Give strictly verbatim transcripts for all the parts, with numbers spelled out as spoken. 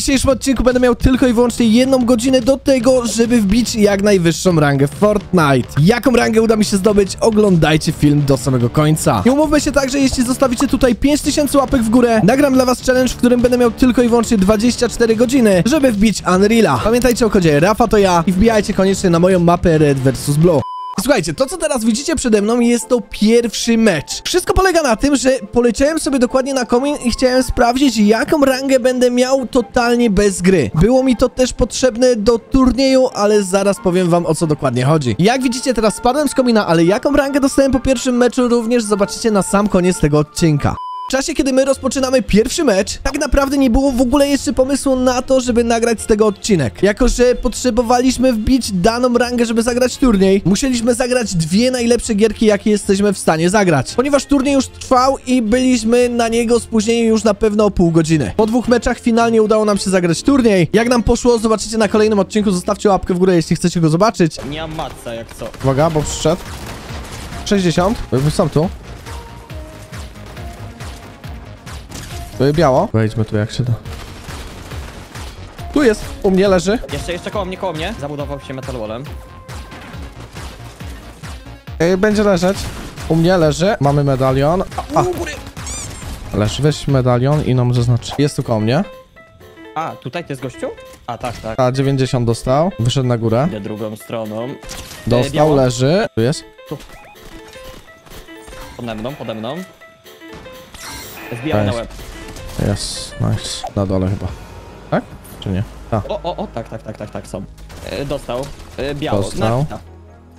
dzisiejszym odcinku będę miał tylko i wyłącznie jedną godzinę do tego, żeby wbić jak najwyższą rangę w Fortnite. Jaką rangę uda mi się zdobyć? Oglądajcie film do samego końca. I umówmy się tak, że jeśli zostawicie tutaj pięć tysięcy łapek w górę, nagram dla was challenge, w którym będę miał tylko i wyłącznie dwadzieścia cztery godziny, żeby wbić Unreala. Pamiętajcie o kodzie Rafa to ja i wbijajcie koniecznie na moją mapę Red versus. Blue. Słuchajcie, to co teraz widzicie przede mną jest to pierwszy mecz. Wszystko polega na tym, że poleciałem sobie dokładnie na komin i chciałem sprawdzić, jaką rangę będę miał totalnie bez gry. Było mi to też potrzebne do turnieju, ale zaraz powiem wam, o co dokładnie chodzi. Jak widzicie, teraz spadłem z komina, ale jaką rangę dostałem po pierwszym meczu również zobaczycie na sam koniec tego odcinka. W czasie, kiedy my rozpoczynamy pierwszy mecz, tak naprawdę nie było w ogóle jeszcze pomysłu na to, żeby nagrać z tego odcinek. Jako że potrzebowaliśmy wbić daną rangę, żeby zagrać turniej, musieliśmy zagrać dwie najlepsze gierki, jakie jesteśmy w stanie zagrać. Ponieważ turniej już trwał i byliśmy na niego spóźnieni już na pewno o pół godziny. Po dwóch meczach finalnie udało nam się zagrać turniej. Jak nam poszło, zobaczycie na kolejnym odcinku. Zostawcie łapkę w górę, jeśli chcecie go zobaczyć. Nie mam matca, jak co. Uwaga, bo przyszedł. sześćdziesiąt. Są tu. To jest biało. Wejdźmy tu jak się da. Tu jest. U mnie leży. Jeszcze, jeszcze koło mnie, koło mnie. Zabudował się metalwallem. Yy, będzie leżeć. U mnie leży. Mamy medalion. A, a. U góry. Leży. Weź medalion i nam zaznaczy. Jest tu koło mnie. A, tutaj to jest gościu? A, tak, tak. A, dziewięćdziesiąt dostał. Wyszedł na górę. Idę drugą stroną. Dostał, biało. leży. Tu jest. Tu. Pode mną, pode mną. Zbijam na łeb. Jest. Nice. Na dole chyba. Tak? Czy nie? Tak. O, o, o, tak, tak, tak, tak, tak, są. E, dostał. E, biało. Dostał. Na hita.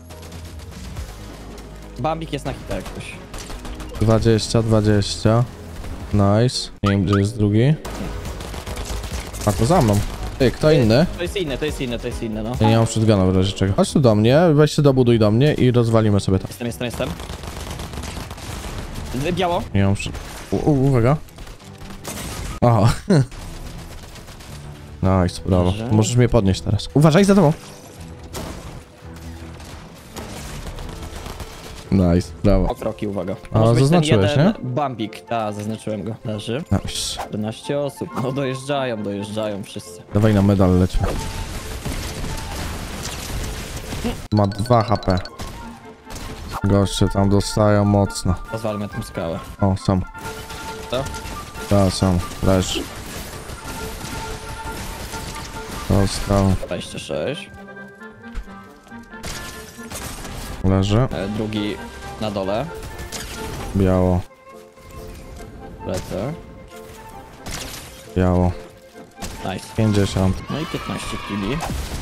Bambik jest na hita jakoś. dwadzieścia, dwadzieścia. Nice. Nie wiem, gdzie jest drugi. A, to za mną. Ty, kto inny? To jest inne, to jest inne, to jest inne, no. Ja nie mam shotguna w razie czego. Chodź tu do mnie, weź się dobuduj do mnie i rozwalimy sobie to. Jestem, jestem, jestem. E, biało. Nie mam shot... U, u, uwaga. Aha. Nice, brawo. Dobrze. Możesz mnie podnieść teraz. Uważaj za tobą. Nice, brawo. O, kroki, uwaga. A, Może być ten zaznaczyłeś, jeden nie? Bambik, ta, zaznaczyłem go. Leży. Nice. czternaście osób. No dojeżdżają, dojeżdżają wszyscy. Dawaj na medal, lećmy. Ma dwa H P. Goście tam dostają mocno. Rozwalmy tę skałę. O, są. Co? Tak, są. Leż. Dostał. dwadzieścia sześć. Leży. E, drugi na dole. Biało. Lecę. Biało. Nice. pięćdziesiąt. No i piętnaście kili.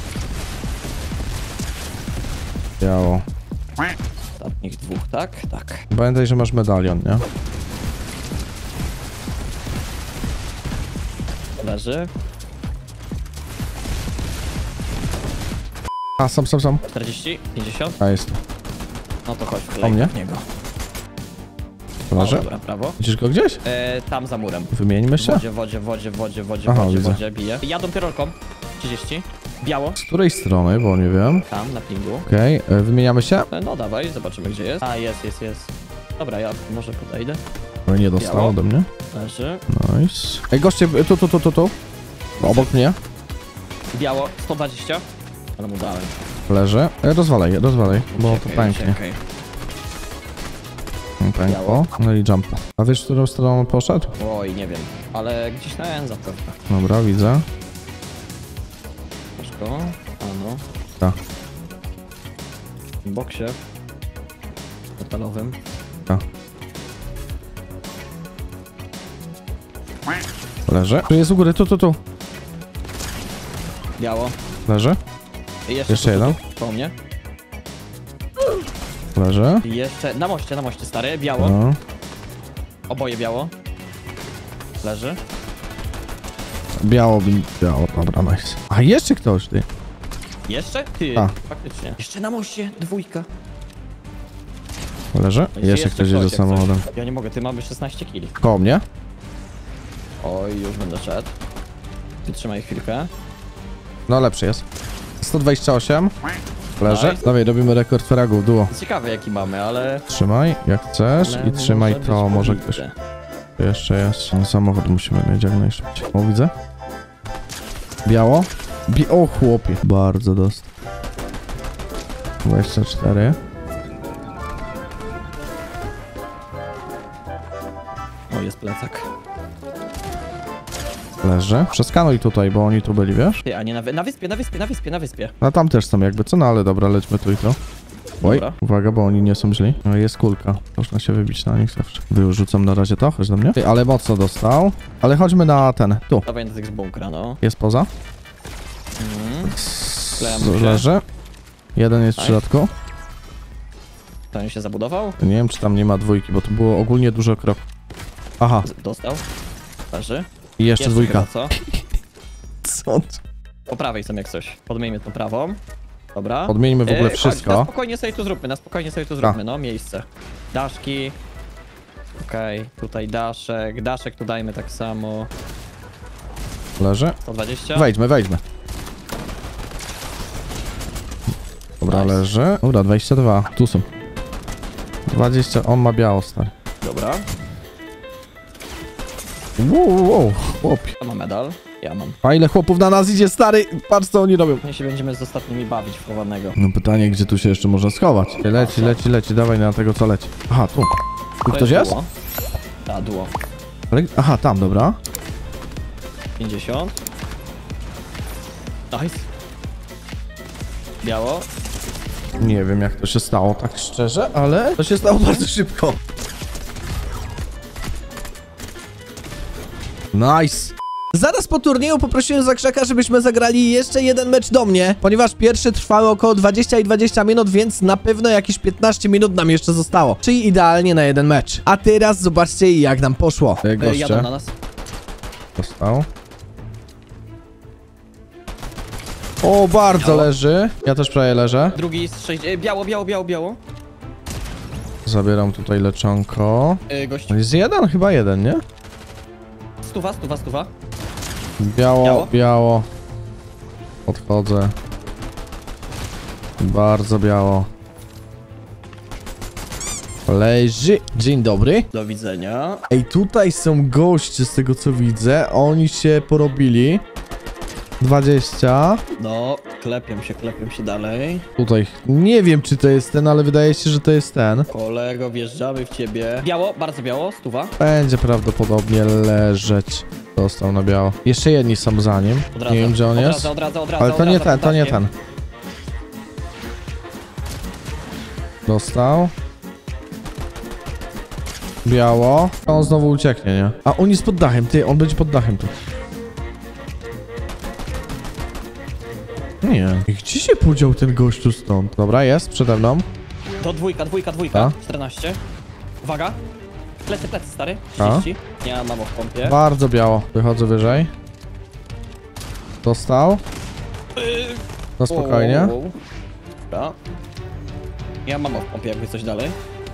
Biało. Ostatnich dwóch, tak? Tak. Pamiętaj, że masz medalion, nie? Leży. A, są, są, są. czterdzieści, pięćdziesiąt. A, jest tu. No to chodź. O mnie? w niego. O, Leży. dobra, prawo. Widzisz go gdzieś? E, tam za murem. Wymieńmy W się? wodzie, wodzie, wodzie, wodzie, wodzie, Aha, wodzie, widzę. wodzie, bije. Jadą pierolką. trzydzieści. Biało. Z której strony? Bo nie wiem. Tam, na pingu. Okej, okay. Wymieniamy się? E, no dawaj, zobaczymy gdzie jest. A, jest, jest, jest. Dobra, ja może podejdę. No nie dostał Biało. ode mnie. Leży. Nice. Ej, goście, tu, tu, tu, tu, tu. Obok mnie. Biało, sto dwadzieścia. Ale mu dałem. Leży. Ej, rozwalaj, rozwalaj, bo to Uciekaj, pęknie. uciekaj. Pękło. Biało. No i jumpa. A wiesz, w którą stronę poszedł? Oj, nie wiem. Ale gdzieś na N zapewne. Dobra, widzę. Masz go? A no. Tak. W boksie. Metalowym. Tak. Leży. Tu jest u góry, tu, tu, tu. Biało. Leży. I jeszcze, Jeszcze tu, tu, jeden. tu, po mnie. Leży. I jeszcze na moście, na moście stary. Biało. No. Oboje biało. Leży. Biało, biało, dobra, nice. A jeszcze ktoś, ty. Jeszcze? Ty, A. faktycznie. Jeszcze na moście, dwójka. Leży. Jeszcze, Jeszcze ktoś jedzie jak coś. samochodem. Ja nie mogę, ty mamy szesnaście kili. Koło mnie. Oj, już będę szedł. Wytrzymaj chwilkę. No lepszy jest. sto dwadzieścia osiem. Leży. Nice. Dawaj, robimy rekord fragów, duo. Ciekawe jaki mamy, ale... Trzymaj, jak chcesz ale i trzymaj może to, być może pobite. ktoś. Jeszcze jest. Samochód musimy mieć jak najszybciej. O, widzę. Biało. Bi o, chłopie. Bardzo dostał. dwadzieścia cztery. O, jest plecak. Leży. Przeskanuj tutaj, bo oni tu byli, wiesz? Ty, a nie na, wy na wyspie, na wyspie, na wyspie, na wyspie. A tam też są jakby, co? No ale dobra, lećmy tu i tu. Oj, Dobra. uwaga, bo oni nie są źli. No jest kulka. Można się wybić na nich zawsze. Wyrzucam na razie to, chodź do mnie. Ty, ale mocno dostał. Ale chodźmy na ten, tu. Dawaj na tych z bunkra, no. Jest poza. Mhm. Sklejam Z- się. Leży. Jeden jest w Tak. środku. Ten się zabudował. Nie wiem, czy tam nie ma dwójki, bo tu było ogólnie dużo kroków. Aha, Z dostał. Leży. i jeszcze dwójka. chyba, co? Co? Po prawej są jak coś. Podmijmy tą prawą. Dobra. Odmieńmy w ogóle Yy, chodź, na wszystko. spokojnie sobie tu zróbmy, na spokojnie sobie tu zróbmy, no, miejsce. Daszki. Okej, tutaj daszek, daszek tu dajmy tak samo. Leży. sto dwadzieścia. Wejdźmy, wejdźmy. Dobra, Nice. leży. Dobra, dwadzieścia dwa. Tu są. dwadzieścia. On ma biało, stary. Dobra. Wow, wow, wow. Chłopie. To ma medal. Ja mam. A ile chłopów na nas idzie, stary? Patrz, co oni robią. My się będziemy z ostatnimi bawić w chowanego. No pytanie, gdzie tu się jeszcze można schować? Leci, leci, leci. Dawaj na tego, co leci. Aha, tu. Tu ktoś jest? Duo. Ta, duo. Ale... Aha, tam, dobra. pięćdziesiąt. Nice. Biało. Nie wiem, jak to się stało, tak szczerze, ale to się stało bardzo szybko. Nice. Zaraz po turnieju poprosiłem Zakrzaka, żebyśmy zagrali jeszcze jeden mecz do mnie, ponieważ pierwszy trwały około dwadzieścia i dwadzieścia minut, więc na pewno jakieś piętnaście minut nam jeszcze zostało. Czyli idealnie na jeden mecz. A teraz zobaczcie, jak nam poszło. E, jadą na nas. Dostał. O, bardzo Biało. leży. Ja też prawie leżę. Drugi z sześć... e, Biało, biało, biało, biało. Zabieram tutaj leczonko. E, gość. Jest jeden? Chyba jeden, nie? Stuwa, stuwa, stuwa. Biało, biało. Biało? Odchodzę. Bardzo biało. Leży. Dzień dobry. Do widzenia. Ej, tutaj są goście z tego co widzę. Oni się porobili. dwadzieścia. No, klepią się, klepią się dalej. Tutaj nie wiem czy to jest ten, ale wydaje się, że to jest ten. Kolego, wjeżdżamy w ciebie. Biało, bardzo biało, stuwa. Będzie prawdopodobnie leżeć. Dostał na biało. Jeszcze jedni są za nim. Odradza, Nie wiem gdzie on odradza, jest. Odradza, odradza, Ale to nie odradza, ten, to nie poddaję. ten. Dostał. Biało. A on znowu ucieknie, nie? A on jest pod dachem, ty, on będzie pod dachem tu. Nie. Gdzie się podział ten gościu stąd? Dobra, jest przede mną. To dwójka, dwójka, dwójka. A? czternaście. Uwaga. Plecy, plecy, stary. A? trzydzieści. Nie mam mamo w pompie. Bardzo biało. Wychodzę wyżej. Dostał. No spokojnie. Wow, wow, wow. Dobra. Ja mam w pompie, jakby coś dalej.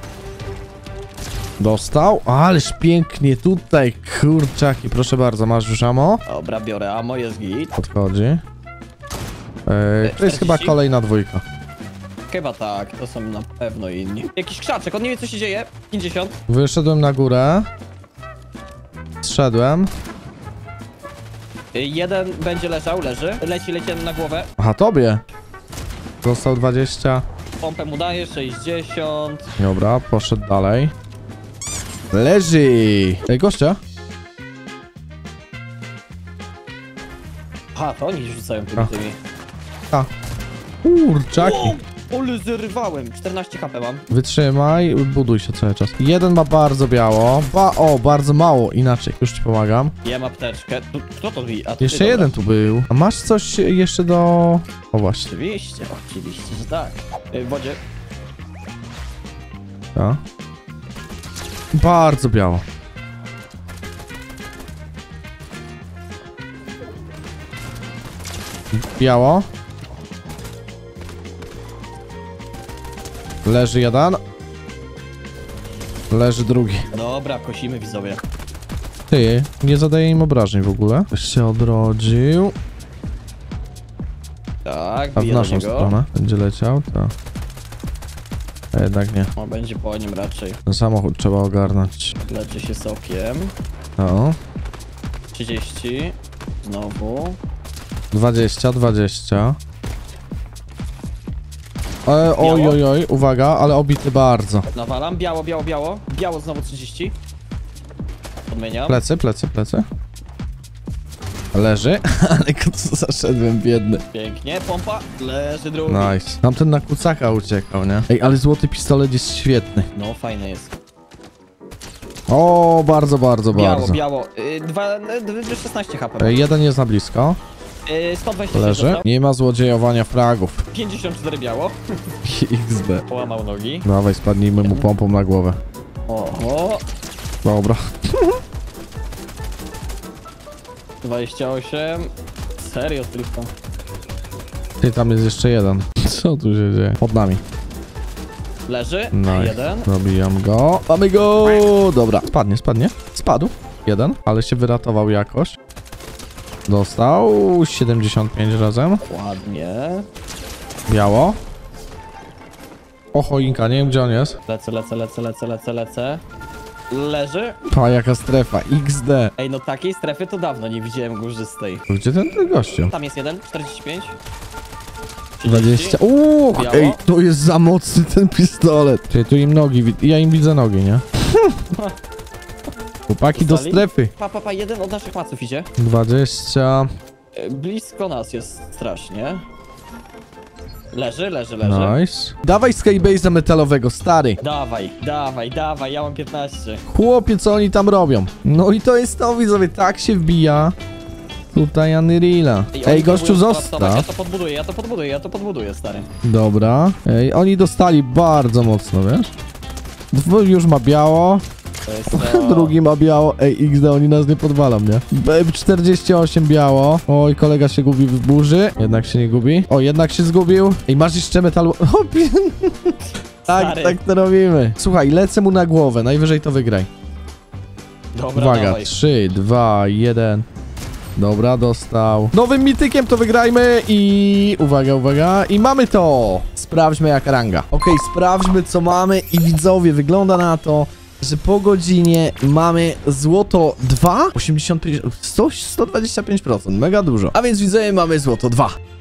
Dostał. Ależ pięknie tutaj, kurczaki. Proszę bardzo, masz już ammo? Dobra, biorę ammo, jest git. Podchodzi. Eee, to jest chyba czterdzieści? kolejna dwójka. Chyba tak, to są na pewno inni. Jakiś krzaczek, on nie wie co się dzieje. pięćdziesiąt. Wyszedłem na górę. Zszedłem. Y, Jeden będzie leżał, leży. Leci, leci jeden na głowę. Aha, tobie. Został dwadzieścia. Pompę mu daje, sześćdziesiąt. Dobra, poszedł dalej. Leży. Ej, gościa. Aha, to oni rzucają tymi A. tymi. A. Kurczaki. O, ale zerwałem. czternaście H P mam. Wytrzymaj, buduj się cały czas. Jeden ma bardzo biało. Ba o, bardzo mało. Inaczej, już ci pomagam. Ja mam apteczkę. Tu, kto to wi? A ty, Jeszcze dobra. jeden tu był. A masz coś jeszcze do... O właśnie. Oczywiście, oczywiście, że tak. Y, W wodzie. A. Bardzo biało. Biało. Leży jeden. Leży drugi. Dobra, kosimy widzowie. Ty, nie zadaje im obrażeń w ogóle. Ktoś się odrodził. Tak, A w biję do naszą niego. stronę będzie leciał, to... A jednak nie. O, będzie po nim raczej. Ten samochód trzeba ogarnąć. Leczy się sokiem. No. trzydzieści. Znowu. dwadzieścia, dwadzieścia. E, oj, oj, oj, uwaga, ale obity bardzo. Nawalam, biało, biało, biało. Biało znowu trzydzieści. Podmieniam. Plecy, plecy, plecy. Leży, ale co zaszedłem, biedny. Pięknie, pompa. Leży drugi. Nice. Tamten na kucaka uciekał, nie? Ej, ale złoty pistolet jest świetny. No, fajny jest. O, bardzo, bardzo, Biało, bardzo. biało. Y, dwa, y, szesnaście H P. Ej, jeden jest na blisko. Y, sto dwadzieścia Leży. dostał. Nie ma złodziejowania fragów. pięćdziesiąt cztery biało. X B. Połamał nogi. Dawaj, spadnijmy mu pompą na głowę. Oho. Dobra. dwadzieścia osiem. Serio tylko. Ty, tam jest jeszcze jeden. Co tu się dzieje? Pod nami. Leży. Nice. Jeden. Dobijam go. Mamy go! Dobra. Spadnie, spadnie. Spadł. Jeden, ale się wyratował jakoś. Dostał siedemdziesiąt pięć razem. Ładnie. Biało. O, choinka, nie wiem gdzie on jest. Lecę, lecę, lecę, lecę, lecę, lecę. Leży. Pa, jaka strefa. X D. Ej, no takiej strefy to dawno nie widziałem górzystej. Gdzie ten, ten gościu? Tam jest jeden, czterdzieści pięć. dwadzieścia. Uuu, Biało. ej, to jest za mocny ten pistolet. Czyli tu im nogi, wi- ja im widzę nogi, nie? Chłopaki do Dostali? strefy. Pa, pa, pa, jeden od naszych maców idzie. dwadzieścia. E, Blisko nas jest strasznie. Leży, leży, leży. Nice. Dawaj Skybase'a metalowego, stary. Dawaj, dawaj, dawaj, ja mam piętnaście. Chłopie, co oni tam robią? No i to jest to, widzowie, tak się wbija. Tutaj Unreala. oni Ej, gościu, próbują skolapsować. Ja zostaw. to podbuduję, ja to podbuduję, ja to podbuduję, stary. Dobra. Ej, oni dostali bardzo mocno, wiesz? Dwu- Już ma biało. To jest to... Drugi ma biało. Ej, X D, oni nas nie podwalą, nie? B czterdzieści osiem biało. Oj, kolega się gubi w burzy. Jednak się nie gubi. O, jednak się zgubił. Ej, masz jeszcze metalu... O, pi- tak, Stary. tak to robimy. Słuchaj, lecę mu na głowę. Najwyżej to wygraj. Dobra, Uwaga, dawaj. trzy, dwa, jeden. Dobra, dostał. Nowym mitykiem to wygrajmy i... Uwaga, uwaga. I mamy to. Sprawdźmy jak ranga. Okej, sprawdźmy co mamy i widzowie, wygląda na to, że po godzinie mamy złoto dwa, osiemdziesiąt pięć, sto, sto dwadzieścia pięć procent, mega dużo. A więc widzowie, mamy złoto dwa.